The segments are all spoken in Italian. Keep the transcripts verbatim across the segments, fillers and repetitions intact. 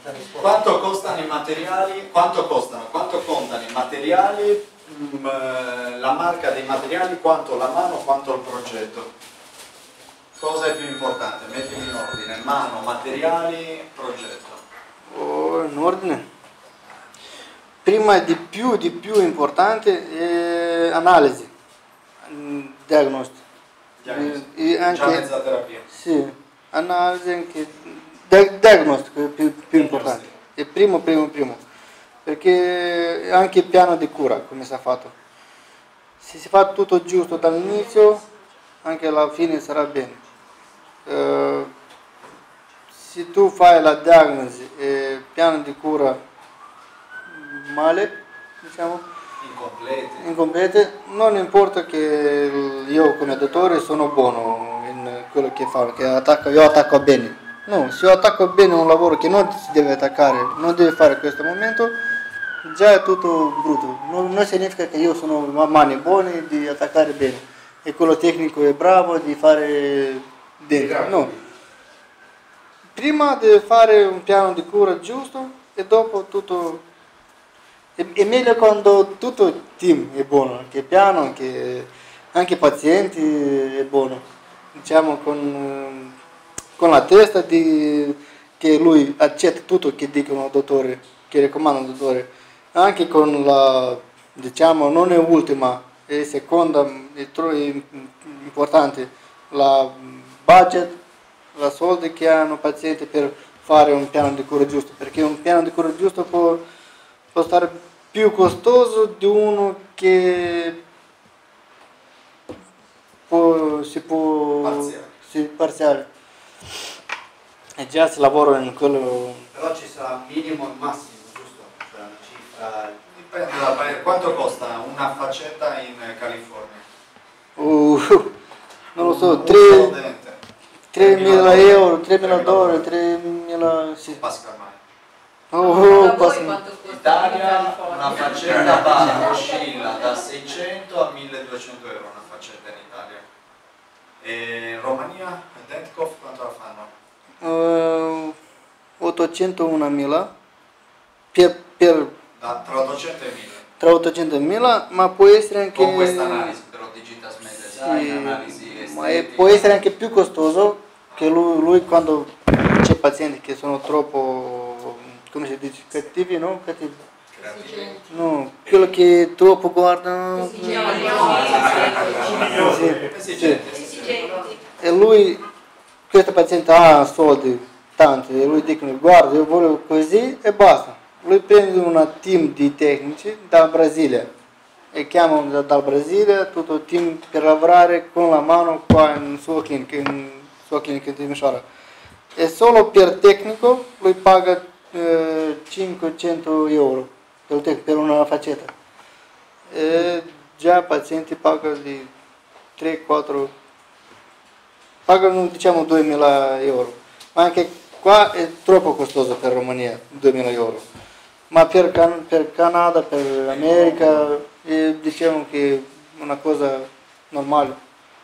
Quanto costano i materiali? Quanto costano? Quanto contano i materiali? Mh, la marca dei materiali, quanto la mano, quanto il progetto? Cosa è più importante? Mettimi in ordine: mano, materiali, progetto. Oh, in ordine. Prima di più, di più importante è analisi, diagnostico. Diagnostico. E anche, Già mezza terapia. Sì, analisi anche, diagnostico è più, più importante. È primo, primo, primo. Perché anche il piano di cura, come si è fatto. Se si fa tutto giusto dall'inizio, anche alla fine sarà bene. Uh, se tu fai la diagnosi e il piano di cura male, diciamo, incomplete. incomplete, non importa che io come dottore sono buono in quello che faccio, che attacco, io attacco bene. No, se io attacco bene un lavoro che non si deve attaccare, non deve fare in questo momento, già è tutto brutto. Non, non significa che io sono mani buone di attaccare bene e quello tecnico è bravo di fare dentro. No. Prima di fare un piano di cura giusto e dopo tutto. È meglio quando tutto il team è buono, anche il piano, anche, anche i pazienti è buono. Diciamo con, con la testa di, che lui accetta tutto che dicono il dottore, che raccomanda il dottore. Anche con la, diciamo, non è ultima, è seconda, è importante, la budget, la soldi che hanno i pazienti per fare un piano di cura giusto, perché un piano di cura giusto può può stare più costoso di uno che può, si può parziale. Si, parziale. E già si lavora in quello. Però ci sarà minimo e massimo, giusto? Cioè una cifra. Dipende da paese. Quanto costa una faccetta in California? Uh, non lo so, tremila euro, tremila dollari, tremila. Sì. Pasca ormai. Oh, in Italia una faccetta va, oscilla da seicento a milleduecento euro una faccetta in Italia. E in Romania, Dentkov, quanto la fanno? Uh, ottocentomila per, per da, tra ottocento e mille. Tra ottocento e mille, ma può essere anche. Con questa analisi, però Digitas Media, sì, analisi estetica. Ma è, può essere anche più costoso che lui, lui quando c'è pazienti che sono troppo, come si dice, cattivi, no? Cattivi. No, quello che troppo guardano. Sì, sì. E lui, questo paziente ha soldi, tanti, e lui dice guarda io voglio così e basta. Lui prende una team di tecnici dal Brasile e chiamano da, dal Brasile tutto il team per lavorare con la mano qua in sua clinica, in sua clinica di Timișoara. E solo per tecnico lui paga eh, cinquecento euro per, per una faccetta. E già i pazienti pagano di tre quattro, pagano diciamo duemila euro, ma anche qua è troppo costoso per Romania, duemila euro, ma per, Can per Canada, per America eh, diciamo che è una cosa normale.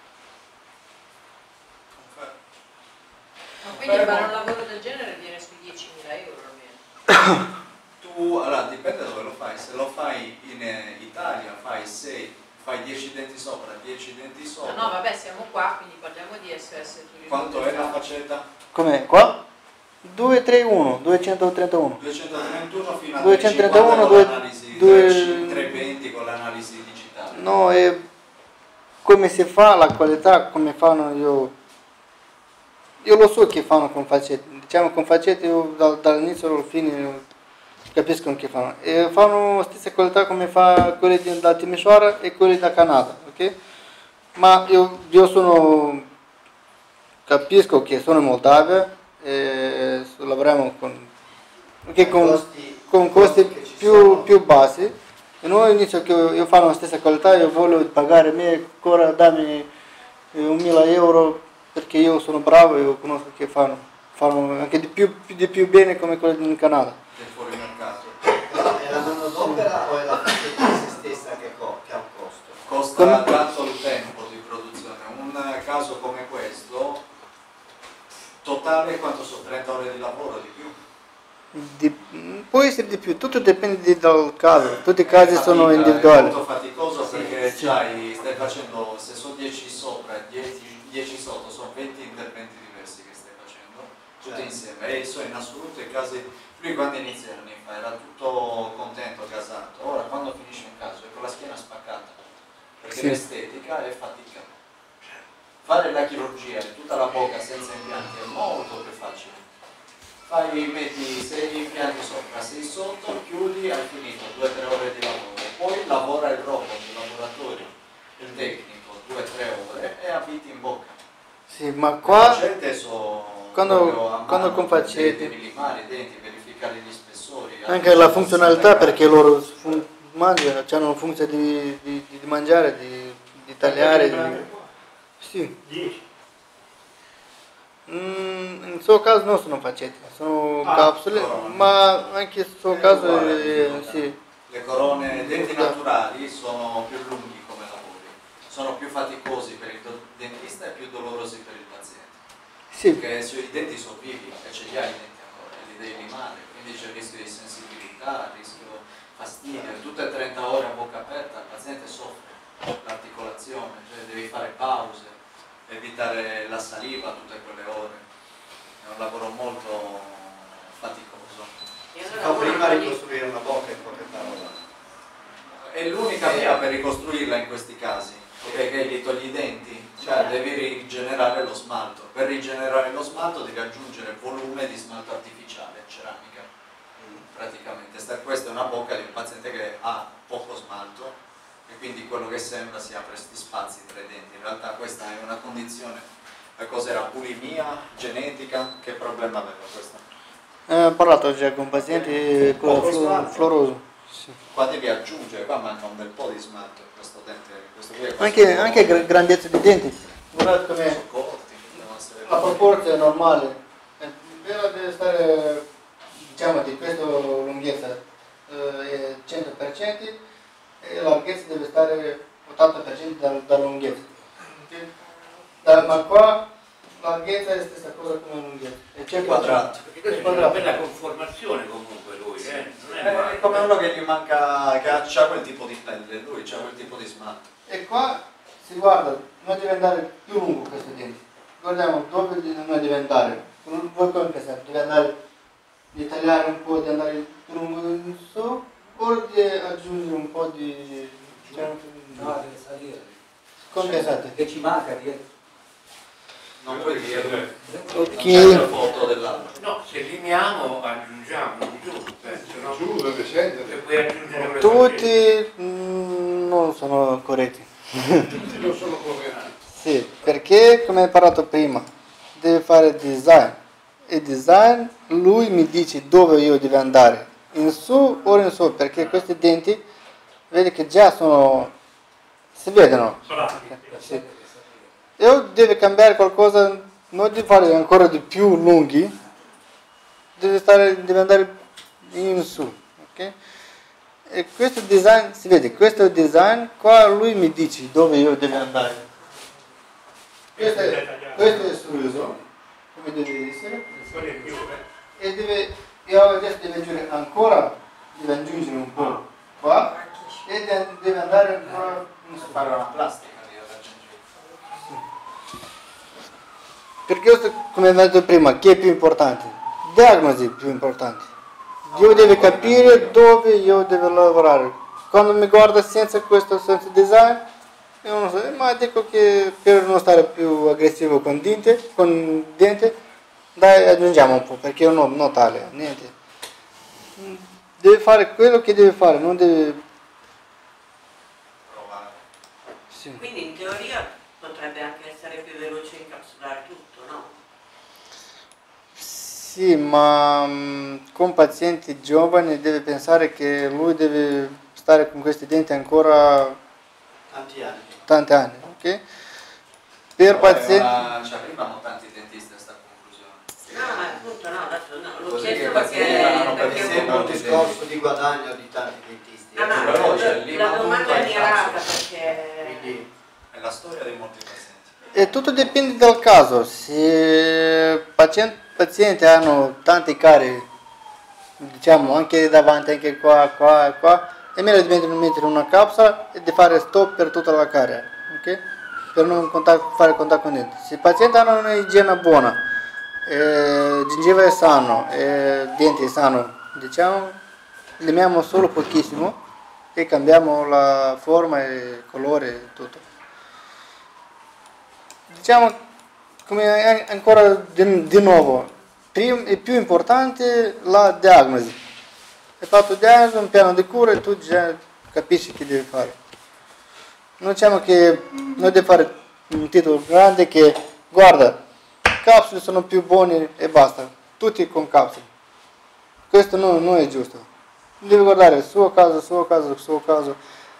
Ma quindi fare un lavoro del genere viene sui diecimila euro almeno? Tu, allora dipende da dove lo fai, se lo fai in Italia fai sei, fai dieci denti sopra, dieci denti sopra. No, no, vabbè, siamo qua, quindi parliamo di S S. Quanto è la faccetta? Com'è? Qua? duecentotrentuno, duecentotrentuno. duecentotrentuno fino a duecentotrentuno, con l'analisi due... trecentoventi con l'analisi digitale. No, è come si fa la qualità, come fanno io. Io lo so che fanno con faccette, diciamo con faccette io dal, dall'inizio alla fine capiscono che fanno. E fanno la stessa qualità come fa quelli di, da Timișoara e quelli da Canada, ok? Ma io, io sono, capisco che sono in Moldavia e lavoriamo con, okay, con costi, con costi più, più bassi e noi inizio che io fanno la stessa qualità, io voglio pagare me, ancora dammi un mila euro perché io sono bravo e io conosco che fanno, fanno anche di più, di più bene come quelli in Canada. È fuori mercato. È la manodopera sì. O è la faccetta in se stessa che, co che ha un costo? Costa come? Tanto il tempo di produzione. Un caso come questo, totale quanto sono trenta ore di lavoro di più? Di, può essere di più, tutto dipende dal caso, tutti i casi È sono fatica, individuali. È molto faticoso perché c'hai, stai facendo, se sono dieci sopra e dieci sotto, sono venti interventi diversi che stai facendo, tutti insieme. E so in assoluto i casi, lui quando inizia anni fa era tutto contento, casato, ora quando finisce un caso è con la schiena spaccata, perché Sì. l'estetica è fatica. Fare la chirurgia di tutta la bocca senza impianti è molto più facile. Fai, metti sei impianti sopra, sei sotto, chiudi, hai finito due o tre ore di lavoro. Poi lavora il robot, il laboratorio, il tecnico, due o tre ore e abiti in bocca. Sì, ma Le qua faccette sono quando- proprio a mano, quando con faccette- devi limare i denti, verificare gli spessori. anche la funzionalità, perché loro fun- mangiano, hanno funzione di, di, di mangiare, di, di tagliare. Di... Sì. dieci. Mm, in suo caso non sono faccette, sono Ah, capsule, corone. ma anche in suo È caso uguale, eh, sì. Le corone, i denti naturali sono più lunghi come lavori, sono più faticosi per il do- dentista e più dolorosi per il paziente. Sì, Perché sui denti sono vivi e ce li hai i denti ancora, e li devi limare, quindi c'è il rischio di sensibilità, il rischio fastidio, tutte e trenta ore a bocca aperta il paziente soffre l'articolazione, cioè devi fare pause, evitare la saliva tutte quelle ore. È un lavoro molto faticoso. E Si allora fa uno prima non gli- ricostruire una bocca in poche parole. È l'unica via per ricostruirla in questi casi, ok? Che gli togli i denti, cioè devi rigenerare lo smalto. Per rigenerare lo smalto devi aggiungere volume di smalto artificiale, ceramica, praticamente. Sta- Questa è una bocca di un paziente che ha poco smalto e quindi quello che sembra si apre questi spazi tra i denti. In realtà questa è una condizione, la cosa era bulimia, genetica, che problema aveva questa? eh, ho parlato già con pazienti con Poco flu- smalto. fluoroso. Sì. Qua devi aggiungere, qua manca un bel po' di smalto in questo dente, questo qui è quasi Anche, un anche po' gra- grandezza di denti, guardate com'è. sono corti, devono essere La proporzione è normale, il vero deve stare, diciamo, di questa lunghezza eh, è cento per cento e la larghezza deve stare ottanta per cento dalla, dalla lunghezza. Ok? Da, ma qua la larghezza è la stessa cosa come la lunghezza, è cento per cento. quadrato. Perché questo è una bella conformazione comunque lui, eh? Non è È male. come uno che gli manca, che ha c'ha quel tipo di pelle, lui c'ha quel tipo di smalto. E qua si guarda, non deve andare più lungo questo dente. Guardiamo dove non deve andare. Voi come pensate? Deve andare di tagliare un po', di andare più lungo in su o di aggiungere un po' di... Cioè, No, deve salire. come pensate? Che ci manca dietro. Non puoi dire, Ok. non c'è la foto dell'altro. No, se limiamo aggiungiamo in giù, penso, no? Giù deve scendere. Se puoi aggiungere quella Tutti mm, non sono corretti. Tutti non sono corretti. Sì, perché come hai parlato prima, deve fare design. E design lui mi dice dove io devo andare, in su o in su, perché questi denti, vedi che già sono, si vedono. Sì. Io devo cambiare qualcosa, non di fare ancora di più lunghi, deve, stare, deve andare in su. Ok? E questo design, si vede, questo design, qua lui mi dice dove io devo andare. Questo è, questo è il sorriso, come deve essere, e deve, io adesso devo aggiungere ancora, deve aggiungere un po' qua, e de- deve andare ancora in su. Fare una plastica lì ad aggiungere. Perché questo, come ho detto prima, che è più importante? Diagnosi è più importante. Io devo capire dove io devo lavorare. Quando mi guarda senza questo senso design, io non so, ma dico che per non stare più aggressivo con dente, con dente, dai aggiungiamo un po', perché io non, non taglio, niente. Deve fare quello che deve fare, non deve... Provare. Sì. Quindi in teoria potrebbe anche essere più veloce incapsulare tutto, no? Sì, ma mm, con pazienti giovani deve pensare che lui deve stare con questi denti ancora Tanti anni. tanti anni, ok? Per Vabbè, pazienti... ora ci arrivano tanti dentisti a questa conclusione. No, ma appunto no, adesso no, l'ho Così chiesto che perché, pazienti Per perché esempio un discorso di guadagno di tanti dentisti. no, no, Però la, c'è lì, la ma domanda appunto è è mirata falso. perché Quindi È la storia di molti pazienti. E tutto dipende dal caso. Se pazienti, pazienti hanno tanti cari diciamo anche davanti, anche qua, qua e qua, è meglio di mettere, mettere una capsula e di fare stop per tutta la carriera, ok? Per non contatto, fare contatto con niente. Se il paziente ha un'igiene buona, eh, gengiva è sano, eh, denti è sano, diciamo, limiamo solo pochissimo e cambiamo la forma e colore e tutto. Diciamo, come ancora di, di nuovo, prima, è più importante la diagnosi. Hai fatto diagnosi, un piano di cura e tu già capisci che devi fare. Non diciamo che non devi fare un titolo grande che, guarda, capsule sono più buone e basta, tutti con capsule. Questo non, non è giusto. Devi guardare il suo caso, il suo caso, il suo caso.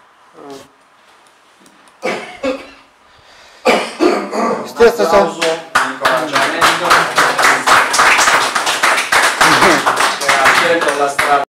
Stesso Applauso, incoraggiamento. Grazie con la strada.